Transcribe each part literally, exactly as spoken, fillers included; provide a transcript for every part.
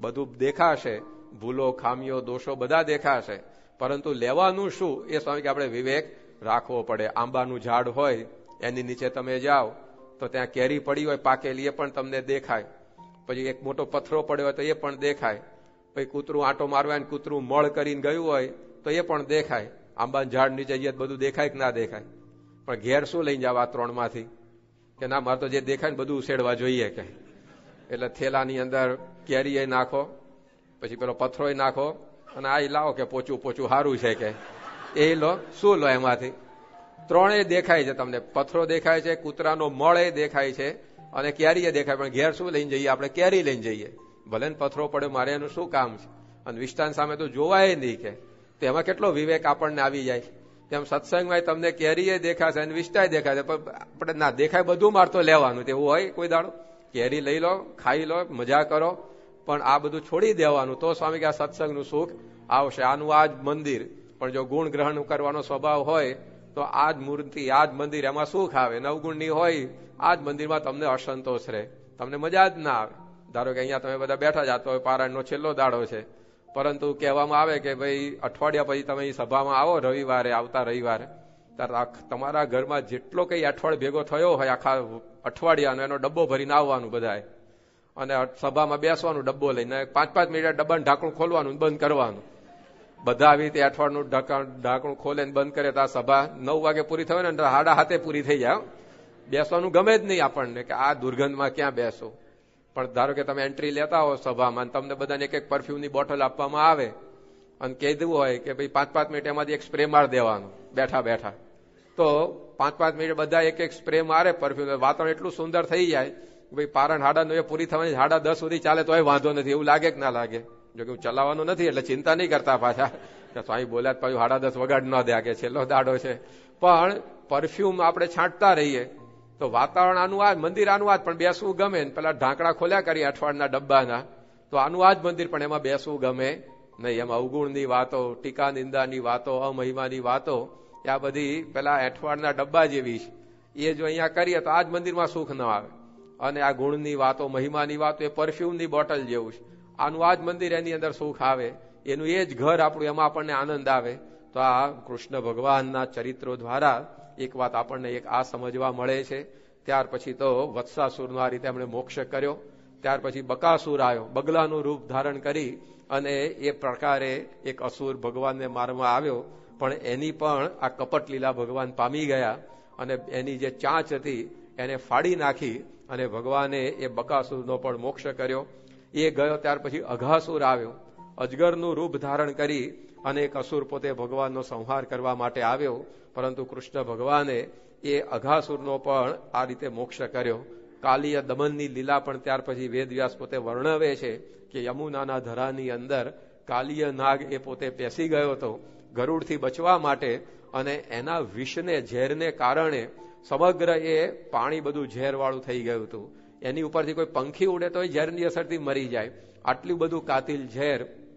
બધું દેખાશે, ભૂલો ખામીઓ દોષો બધા દેખાશે, પરંતુ લેવાનું શું એ સ્વામી કે આપણે વિવેક રાખવો પડે. આંબાનું ઝાડ હોય એની નીચે તમે જાઓ તો ત્યાં કેરી પડી હોય પાકેલી એ પણ તમને દેખાય, પછી એક મોટો પથ્થરો પડ્યો હોય તો એ પણ દેખાય, પછી કૂતરું આંટો મારવા ને કૂતરું મળ કરીને ગયું હોય તો એ પણ દેખાય. આંબાના ઝાડ નીચે જઈએ બધું દેખાય કે ના દેખાય? પણ ઘેર શું લઈને જાવ આ ત્રણ માંથી? કે ના મારે તો જે દેખાય ને બધું ઉછેડવા જોઈએ કે. એટલે થેલાની અંદર કેરી નાખો, પછી પેલો પથ્થરો નાખો, અને આ લાવો કે પોચું પોચું સારું છે કે એ લો. શું લો એમાંથી? ત્રણેય દેખાય છે તમને. પથ્થરો દેખાય છે, કૂતરાનો મળ એ દેખાય છે, અને કેરી એ દેખાય. પણ ઘેર શું લઈને જઈએ આપણે? કેરી લઈને જઈએ. ભલે ને પથ્થરો પડે મારે એનું શું કામ છે? અને વિષ્ટાન સામે તો જોવાય નહીં કે. તો એમાં કેટલો વિવેક આપણને આવી જાય. તેમ સત્સંગમાં તમને કેરી દેખાશે અને વિષ્ટાય દેખાશે, પણ આપણે ના દેખાય બધું મારતો લેવાનું. તેવું હોય કોઈ દાડો? કેરી લઈ લો, ખાઈ લો, મજા કરો, પણ આ બધું છોડી દેવાનું. તો સ્વામી કે આ સત્સંગનું સુખ આવશે. આનું આ જ મંદિર, પણ જો ગુણ ગ્રહણ કરવાનો સ્વભાવ હોય તો આ જ મૂર્તિ, આ જ મંદિર, એમાં સુખ આવે. નવગુણની હોય આ જ મંદિરમાં તમને અસંતોષ રહે, તમને મજા જ ના આવે. ધારો કે અહીંયા તમે બધા બેઠા જાતો હોય, પારાયણનો છેલ્લો દાડો છે, પરંતુ કહેવામાં આવે કે ભાઈ અઠવાડિયા પછી તમે સભામાં આવો રવિવારે, આવતા રવિવારે, ત્યારે તમારા ઘરમાં જેટલો કઈ અઠવાડિયે ભેગો થયો હોય આખા અઠવાડિયાનો એનો ડબ્બો ભરીને આવવાનું બધાએ, અને સભામાં બેસવાનું ડબ્બો લઈને. પાંચ પાંચ મિનિટ ડબ્બાનું ઢાંકણું ખોલવાનું બંધ કરવાનું. બધા આવી રીતે અઠવાડિયાનું ઢાંકણું ખોલે ને બંધ કરે તો આ સભા નવ વાગે પૂરી થવાય ને સાડા હાથે પૂરી થઈ જાય. બેસવાનું ગમે જ નહીં આપણને કે આ દુર્ગંધમાં ક્યાં બેસો. પણ ધારો કે તમે એન્ટ્રી લેતા હો સભામાં, તમને બધાને એક એક પરફ્યુમની બોટલ આપવામાં આવે અને કહી દેવું હોય કે ભાઈ પાંચ પાંચ મિનિટ એમાંથી એક સ્પ્રે માર દેવાનો બેઠા બેઠા, તો પાંચ પાંચ મિનિટ બધા એક એક સ્પ્રે મારે પરફ્યુમ. વાતાવરણ એટલું સુંદર થઈ જાય કે ભાઈ પારણ હાડા નવે પૂરી થવાની, હાડા દસ સુધી ચાલે તોય વાંધો નથી. એવું લાગે કે ના લાગે? જો કે હું ચલાવવાનું નથી એટલે ચિંતા નહીં કરતા પાછા કે સ્વામી બોલ્યા પાછું હાડા દસ વગાડ ન દે કે છેલ્લો દાડો છે. પણ પરફ્યુમ આપણે છાંટતા રહીએ તો વાતાવરણ આનું આ મંદિર આનું આ જ, પણ બેસવું ગમે ને. પેલા ઢાંકણા ખોલ્યા કરીએ અઠવાડિયાના ડબ્બાના, તો આનું આ જ મંદિર, પણ એમાં બેસવું ગમે નહીં. એમાં અવગુણની વાતો, ટીકા નિંદાની વાતો, અમહિમાની વાતો, આ બધી પેલા અઠવાડિયાના ડબ્બા જેવી છે. એ જો અહીંયા કરીએ તો આ જ મંદિરમાં સુખ ન આવે. અને આ ગુણની વાતો, મહિમાની વાતો એ પરફ્યુમની બોટલ જેવું છે. આનું આ જ મંદિર, એની અંદર સુખ આવે, એનું એ જ ઘર આપણું, એમાં આપણને આનંદ આવે. તો આ કૃષ્ણ ભગવાનના ચરિત્રો દ્વારા એક વાત આપણને એક આ સમજવા મળે છે. ત્યાર પછી તો વત્સાસુરનો આ રીતે એમણે મોક્ષ કર્યો. ત્યાર પછી બકાસુર આવ્યો, બગલાનું રૂપ ધારણ કરી અને એ પ્રકારે એક અસુર ભગવાનને મારવા આવ્યો. પણ એની પણ આ કપટ લીલા ભગવાન પામી ગયા, અને એની જે ચાંચ હતી એને ફાડી નાખી, અને ભગવાને એ બકાસુરનો પણ મોક્ષ કર્યો. એ ગયો. ત્યાર પછી અઘાસુર આવ્યો, અજગરનું રૂપ ધારણ કરી અને એક અસુર પોતે ભગવાનનો સંહાર કરવા માટે આવ્યો. પરંતુ કૃષ્ણ ભગવાને એ અઘાસુરનો પણ આ રીતે મોક્ષ કર્યો. કાલિય દમનની લીલા પણ ત્યાર પછી વેદવ્યાસ પોતે વર્ણવે છે કે યમુનાના ધરાની અંદર કાલિય નાગ એ પોતે પેસી ગયો હતો ગરુડથી બચવા માટે, અને એના વિષને, ઝેરને કારણે સમગ્ર એ પાણી બધું ઝેરવાળું થઈ ગયું હતું. એની ઉપરથી કોઈ પંખી ઉડે તો ઝેરની અસરથી મરી જાય. આટલું બધું કાતિલ ઝેર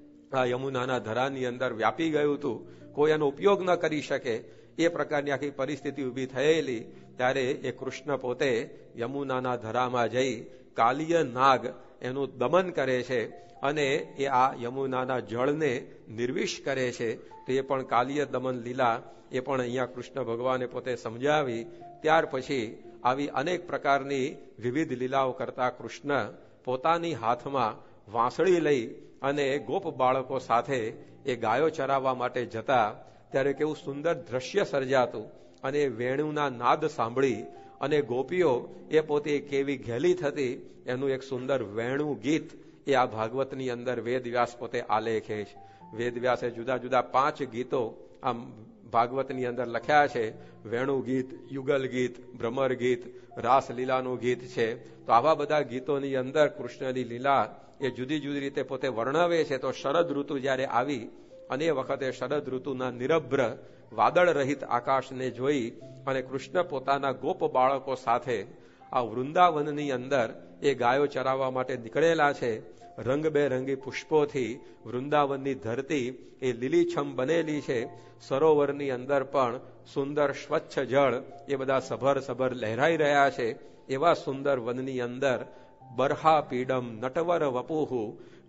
આ યમુનાના ધરાની અંદર વ્યાપી ગયું હતું. કોઈ એનો ઉપયોગ ન કરી શકે એ પ્રકારની આખી પરિસ્થિતિ ઊભી થયેલી. ત્યારે એ કૃષ્ણ પોતે યમુનાના ધરામાં જઈ કાલિય નાગ એનું દમન કરે છે, અને એ આ યમુનાના જળને નિર્વિષ કરે છે. તો એ પણ કાલિય દમન લીલા એ પણ અહીંયા કૃષ્ણ ભગવાને પોતે સમજાવી. ત્યાર પછી આવી અનેક પ્રકારની વિવિધ લીલાઓ કરતા કૃષ્ણ પોતાની હાથમાં વાંસળી લઈ અને ગોપ બાળકો સાથે એ ગાયો ચરાવવા માટે જતા. ત્યારે કેવું સુંદર દ્રશ્ય સર્જાતું, અને વેણુના નાદ સાંભળી અને ગોપીઓ એ પોતે કેવી ઘેલી થતી, એનું એક સુંદર વેણુ ગીત એ આ ભાગવતની અંદર વેદવ્યાસ પોતે આલેખે છે. વેદવ્યાસે જુદા જુદા પાંચ ગીતો આમ ભાગવતની અંદર લખ્યા છે. વેણુ ગીત, યુગલ ગીત, ભ્રમર ગીત, રાસલીલાનું ગીત છે. તો આવા બધા ગીતોની અંદર કૃષ્ણની લીલા એ જુદી જુદી રીતે પોતે વર્ણવે છે. તો શરદ ઋતુ જયારે આવી અને એ વખતે શરદ ઋતુના નિરભ્ર વાદળ રહિત આકાશને જોઈ અને કૃષ્ણ પોતાના ગોપ બાળકો સાથે આ વૃંદાવનની અંદર એ ગાયો ચરાવવા માટે નીકળેલા છે. રંગબેરંગી પુષ્પોથી વૃંદાવનની ધરતી એ લીલીછમ બનેલી છે. સરોવરની અંદર પણ સુંદર સ્વચ્છ જળ એ બધા સભર સભર લહેરાઈ રહ્યા છે. એવા સુંદર વનની અંદર બરહા પીડમ નટવર વપુહુ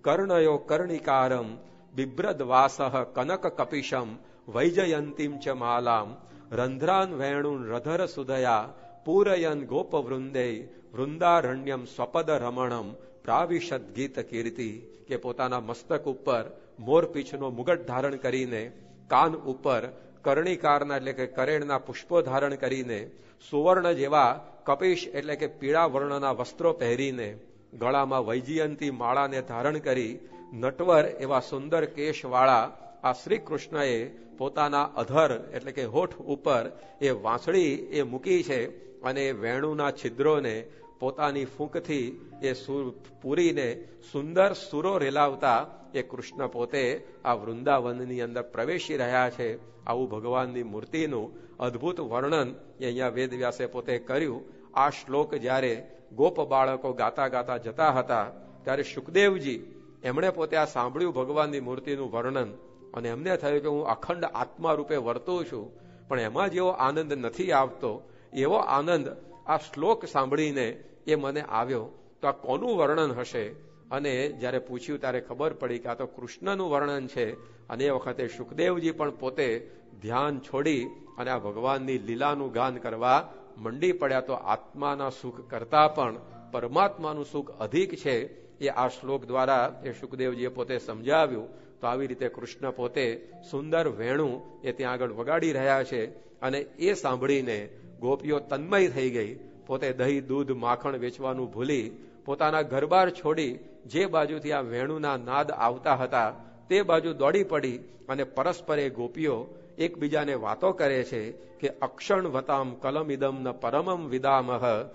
કર્ણયો કર્ણિકારમ બિભ્રદ વાસઃ કનક કપિશમ વૈજયંતીમ ચ માલામ રંધ્રાન વેણુન રધર સુદયા પૂરયન ગોપવૃંદે વૃંદારણ્યમ સ્વપદ રમણમ પ્રાવિશદ ગીત કીર્તિ, કે પોતાના મસ્તક ઉપર મોરપીંછનો મુગટ ધારણ કરીને, કાન ઉપર કર્ણિકારના એટલે કે કરેણના પુષ્પો ધારણ કરીને, સુવર્ણ જેવા કપિશ એટલે કે પીળા વર્ણના વસ્ત્રો પહેરીને, ગળામાં વૈજયંતી માળાને ધારણ કરી, નટવર એવા સુંદર કેશવાળા આ શ્રી કૃષ્ણએ પોતાના અધર એટલે કે હોઠ ઉપર એ વાંસળી એ મૂકી છે અને વેણુના છિદ્રોને પોતાની ફૂંકથી એ સુર પૂરીને સુંદર સુરો રેલાવતા એ કૃષ્ણ પોતે આ વૃંદાવનની અંદર પ્રવેશી રહ્યા છે. આવું ભગવાનની મૂર્તિનું અદ્ભુત વર્ણન એ અહીંયા વેદવ્યાસે પોતે કર્યું. આ શ્લોક જ્યારે ગોપ બાળકો ગાતા ગાતા જતા હતા ત્યારે સુખદેવજી એમણે પોતે આ સાંભળ્યું ભગવાનની મૂર્તિનું વર્ણન, અને એમને થયું કે હું અખંડ આત્મા રૂપે વર્તું છું, પણ એમાં જેવો આનંદ નથી આવતો એવો આનંદ આ શ્લોક સાંભળીને એ મને આવ્યો. તો આ કોનું વર્ણન હશે? અને જ્યારે પૂછ્યું ત્યારે ખબર પડી કે આ તો કૃષ્ણનું વર્ણન છે. અને એ વખતે સુખદેવજી પણ પોતે ધ્યાન છોડી અને આ ભગવાનની લીલાનું ગાન કરવા મંડી પડ્યા. તો આત્માના સુખ કરતા પણ પરમાત્માનું સુખ અધિક છે એ આ શ્લોક દ્વારા એ સુખદેવજીએ પોતે સમજાવ્યું. તો આવી રીતે કૃષ્ણ પોતે સુંદર વેણું એ ત્યાં આગળ વગાડી રહ્યા છે. અને એ સાંભળીને ગોપીઓ તન્મય થઈ ગઈ. પોતે દહીં દૂધ માખણ વેચવાનું ભૂલી પોતાના ઘરબાર છોડી જે બાજુથી આ વેણુના નાદ આવતા હતા તે બાજુ દોડી પડી અને પરસ્પરે ગોપીઓ એકબીજાને વાતો કરે છે કે અક્ષણ વતામ કલમિદમ ન પરમમ વિદામહ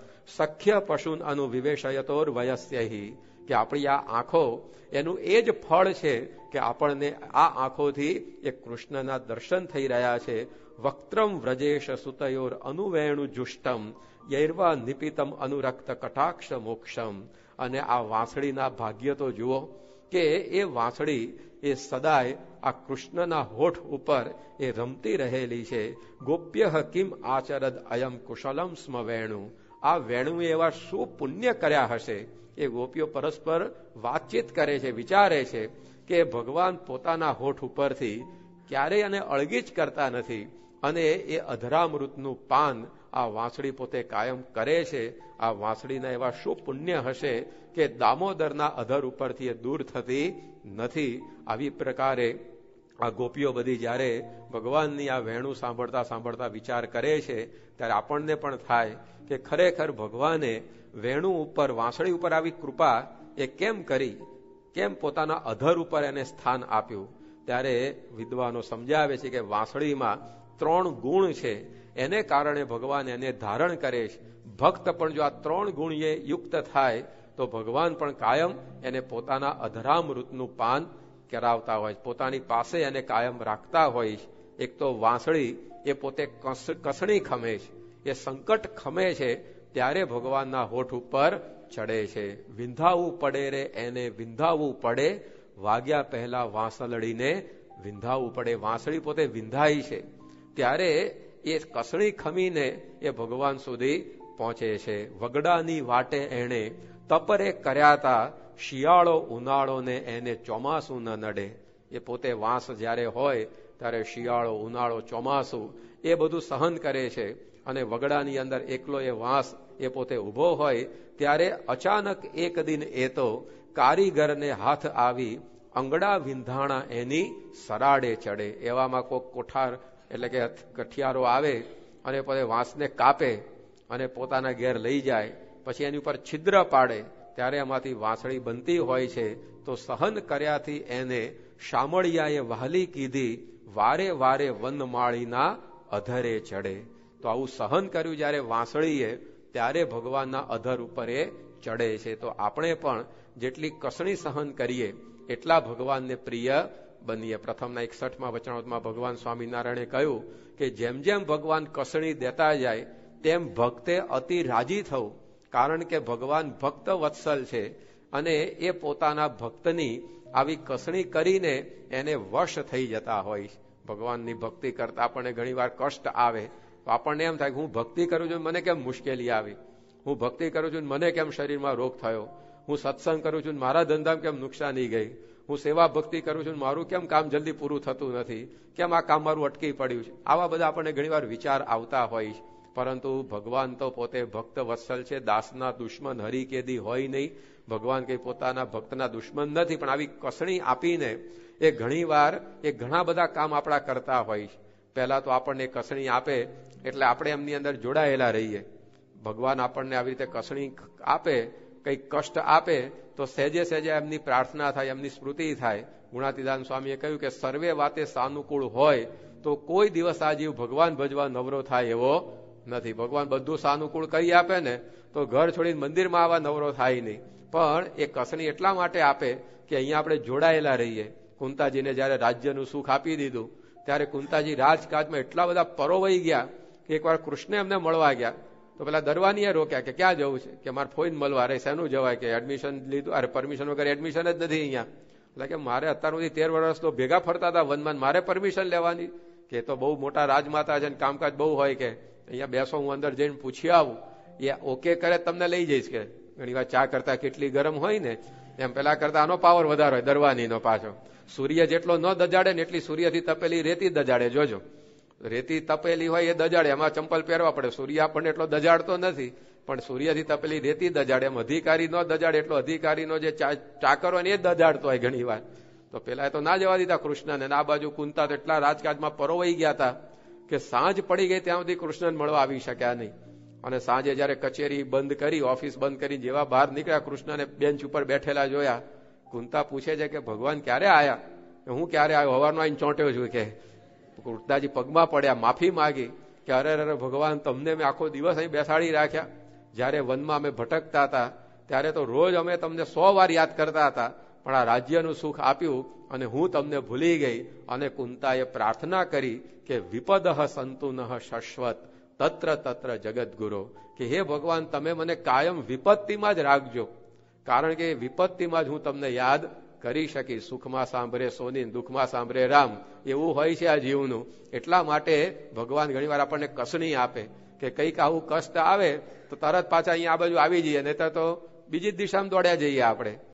સખ્ય પશુન અનુ વિવેશયતોર વયસ્યહી, કે આપણી આ આંખો એનું એ જ ફળ છે કે આપણને આ આંખોથી એક કૃષ્ણના દર્શન થઈ રહ્યા છે. વક્ત્રમ વ્રજેશ સુતયોર અનુવેણુ જુષ્ટમ યૈર્વા નિપિતમ અનુરક્ત કટાક્ષ મોક્ષમ. અને આ વાંસળીના ભાગ્ય તો જુઓ કે એ વાંસળી એ સદાય આ કૃષ્ણના હોઠ ઉપર એ રમતી રહેલી છે. ગોપ્ય કિમ આચરદ અયમ કુશલમ સ્મ વેણુ. આ વેણુએ એવા શું પુણ્ય કર્યા હશે? એ ગોપીઓ પરસ્પર વાતચીત કરે છે, વિચારે છે કે ભગવાન પોતાના હોઠ ઉપરથી ક્યારેય અને અળગી જ કરતા નથી, અને એ અધરામૃતનું પાન આ વાંસળી પોતે કાયમ કરે છે. આ વાંસળીના એવા શું પુણ્ય હશે કે દામોદરના અધર ઉપરથી એ દૂર થતી નથી. આવી પ્રકારે આ ગોપીઓ બધી જ્યારે ભગવાનની આ વેણું સાંભળતા સાંભળતા વિચાર કરે છે ત્યારે આપણને પણ થાય કે ખરેખર ભગવાને વેણું ઉપર વાંસળી ઉપર આવી કૃપા એ કેમ કરી, કેમ પોતાના અધર ઉપર એને સ્થાન આપ્યું? ત્યારે વિદ્વાનો સમજાવે છે કે વાંસળીમાં ત્રણ ગુણ છે, એને કારણે ભગવાન એને ધારણ કરે છે. ભક્ત પણ જો આ ત્રણ ગુણ એ યુક્ત થાય તો ભગવાન પણ કાયમ એને પોતાના અધરામૃતનું પાન કરાવતા હોય, પોતાની પાસે એને કાયમ રાખતા હોય. એક તો વાંસળી એ પોતે કસણી ખમે છે, એ સંકટ ખમે છે ત્યારે ભગવાનના હોઠ ઉપર ચડે છે. વિંધાવવું પડે રે એને વિંધાવવું પડે, વાગ્યા પહેલા વાંસળડીને વિંધાવવું પડે. વાંસળી પોતે વિંધાઈ છે ત્યારે એ કસણી ખમીને એ ભગવાન સુધી પહોંચે છે. વગડાની વાટે એણે તપરે કર્યાતા, શિયાળો ઉનાળો ને એને ચોમાસું ન નડે. એ પોતે વાંસ જ્યારે હોય ત્યારે શિયાળો ઉનાળો ચોમાસું એ બધું સહન કરે છે. અને વગડાની અંદર એકલો એ વાંસ એ પોતે ઉભો હોય ત્યારે અચાનક એક દિન એ તો કારીગરને હાથ આવી અંગડા વિંધાણા એની સરાડે ચડે. એવામાં કોઈ કોઠાર એટલે કે કઠિયારો આવે અને પોતે વાંસને કાપે અને પોતાના ઘેર લઈ જાય, પછી એની ઉપર છિદ્ર પાડે ત્યારે એમાંથી વાંસળી બનતી હોય છે. તો સહન કર્યાથી એને શામળિયાએ વહાલી કીધી, વારે વારે વનમાળીના અધરે ચડે. તો આવું સહન કર્યું જ્યારે વાંસળીએ ત્યારે ભગવાનના અધર ઉપર એ ચડે છે. તો આપણે પણ જેટલી કસણી સહન કરીએ એટલા ભગવાનને પ્રિય બનીએ. પ્રથમના એકસઠમાં વચનામૃતમાં ભગવાન સ્વામિનારાયણે કહ્યું કે જેમ જેમ ભગવાન કસણી દેતા જાય તેમ ભક્તે અતિ રાજી થવું, કારણ કે ભગવાન ભક્ત વત્સલ છે અને એ પોતાના ભક્તની આવી કસણી કરીને એને વશ થઈ જતા હોય. ભગવાનની ભક્તિ કરતા આપણને ઘણી વાર કષ્ટ આવે તો આપણને એમ થાય કે હું ભક્તિ કરું છું મને કેમ મુશ્કેલી આવી, હું ભક્તિ કરું છું મને કેમ શરીરમાં રોગ થયો, હું સત્સંગ કરું છું, મારા ધંધામાં કેમ નુકસાની ગઈ, હું સેવા ભક્તિ કરું છું, મારું કેમ કામ જલ્દી પૂરું થતું નથી, કેમ આ કામ મારું અટકી પડ્યું છે. આવા બધા આપણને ઘણીવાર વિચાર આવતા હોય છે. પરંતુ ભગવાન તો પોતે ભક્ત વત્સલ છે, દાસના દુશ્મન હરિ કેદી હોય નહીં. ભગવાન કઈ પોતાના ભક્તના દુશ્મન નથી, પણ આવી કસણી આપીને એ ઘણીવાર એ ઘણા બધા કામ આપણા કરતા હોય છે. પહેલા તો આપણને કસણી આપે એટલે આપણે એમની અંદર જોડાયેલા રહીએ. ભગવાન આપણને આવી રીતે કસણી આપે, કંઈક કષ્ટ આપે તો સહેજે સહેજે એમની પ્રાર્થના થાય, એમની સ્મૃતિ થાય. ગુણાતીદાન સ્વામીએ કહ્યું કે સર્વે વાતે સાનુકૂળ હોય તો કોઈ દિવસ આ જીવ ભગવાન ભજવા નવરો થાય એવો નથી. ભગવાન બધું સાનુકૂળ કરી આપે ને તો ઘર છોડીને મંદિરમાં આવવા નવરો થાય નહીં. પણ એ કસણી એટલા માટે આપે કે અહીંયા આપણે જોડાયેલા રહીએ. કુંતાજીને જયારે રાજ્યનું સુખ આપી દીધું ત્યારે કુંતાજી રાજકાજમાં એટલા બધા પરોવાઈ ગયા કે એકવાર કૃષ્ણ એમને મળવા ગયા તો પેલા દરવાનીએ રોક્યા કે ક્યાં જવું છે, કે મારે ફોઈને મળવા. અરે શેનું જવાય, કે એડમિશન લીધું, અરે પરમિશન વગર એડમિશન જ નથી અહીંયા. એટલે કે મારે અત્યાર સુધી તેર વર્ષ તો ભેગા ફરતા હતા વનમાં, મારે પરમિશન લેવાની, કે તો બહુ મોટા રાજમાતા છે, કામકાજ બહુ હોય, કે અહીંયા બેસો, હું અંદર જઈને પૂછી આવું, એ ઓકે કરે તમને લઈ જઈશ. કે ઘણી વાર ચા કરતા કેટલી ગરમ હોય ને એમ પેલા કરતા આનો પાવર વધારે હોય દરવાનીનો પાછો. સૂર્ય જેટલો ન દજાડે ને એટલી સૂર્યથી તપેલી રેતી દજાડે. જોજો, રેતી તપેલી હોય એ દજાડે, એમાં ચંપલ પહેરવા પડે. સૂર્ય આપણને એટલો દજાડતો નથી, પણ સૂર્યથી તપેલી રેતી દજાડે. એમ અધિકારી ન દજાડે એટલો અધિકારીનો જે ચાકરો હોય ને એ દજાડતો હોય ઘણી વાર. તો પેલા તો ના જવા દીધા કૃષ્ણને. આ બાજુ કુંતા તો એટલા રાજકાજમાં પરોવાઈ ગયા હતા કે સાંજ પડી ગઈ ત્યાં સુધી કૃષ્ણને મળવા આવી શક્યા નહીં. અને સાંજે જયારે કચેરી બંધ કરી, ઓફિસ બંધ કરી જેવા બહાર નીકળ્યા, કૃષ્ણને બેન્ચ ઉપર બેઠેલા જોયા. કુંતા પૂછે છે કે ભગવાન ક્યારે આયા? હું ક્યારે આવ્યો, હવારનો આવીને ચોંટ્યો છું. કે કૃષ્ણજી પગમાં પડ્યા, માફી માંગી કે અરે અરે ભગવાન, તમને મેં આખો દિવસ અહીં બેસાડી રાખ્યા. જયારે વનમાં અમે ભટકતા હતા ત્યારે તો રોજ અમે તમને સો વાર યાદ કરતા હતા, પણ આ રાજ્યનું સુખ આપ્યું અને હું તમને ભૂલી ગઈ. અને કુંતાએ પ્રાર્થના કરી કે વિપદઃ સંતુનઃ શશ્વત તત્ર તત્ર જગદગુરો, કે હે ભગવાન, તમે મને કાયમ વિપત્તિમાં જ રાખજો, કારણ કે વિપત્તિમાં જ હું તમને યાદ કરી શકીશ. સુખમાં સાંભળે સોની, દુઃખમાં સાંભળે રામ, એવું હોય છે આ જીવનું. એટલા માટે ભગવાન ઘણીવાર આપણને કસણી આપે કે કંઈક આવું કષ્ટ આવે તો તરત પાછા અહીંયા આ બાજુ આવી જઈએ, નહીં તો બીજી જ દિશામાં દોડ્યા જઈએ આપણે.